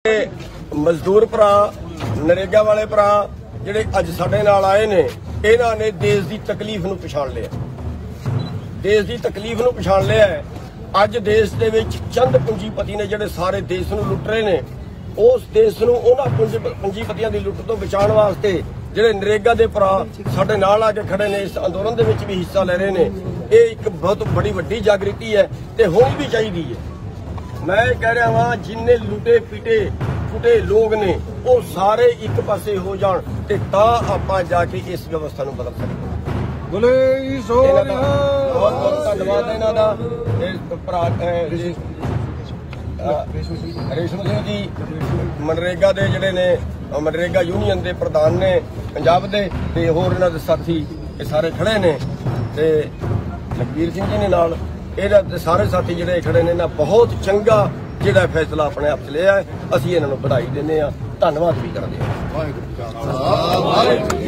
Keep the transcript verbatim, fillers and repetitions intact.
मजदूर भरा नरेगा वाले भरा जिहड़े अज साडे नाल आए ने, इन्हां ने देश की तकलीफ नूं पछाण लिया, देश की तकलीफ नूं पछाण लिया है। अज देश दे विच चंद पूंजीपति ने जिहड़े सारे देश नूं लुट रहे ने, उस देश नूं उन्हां पूंजीपतियां दी लुट तो बचाउण वास्ते जिहड़े नरेगा दे भरा साडे नाल आके खड़े ने, इस अंदोलन दे विच भी हिस्सा ले रहे ने। ये एक बहुत बड़ी वड्डी जागृति है ते होनी भी चाहिदी है। मैं कह रहा वहां जिन्ने लुटे पीटे फुटे लोग ने वो सारे एक पासे हो जान ते तां आपां जाके इस व्यवस्था नूं बदल सकदे। बहुत बहुत धन्यवाद है इन्हां दा। भरा रेशम सिंह जी मनरेगा दे जिहड़े ने मनरेगा यूनियन दे प्रधान ने पंजाब दे, ते होर इन्हां दे साथी ये सारे खड़े ने, ते लखबीर सिंह जी ने नाल ये सारे साथी जिहड़े खड़े ने ना, बहुत चंगा जिहड़ा फैसला अपने आप च लिया है। असीं इन्हां नूं बधाई दिंदे हां, धन्नवाद भी करदे हां।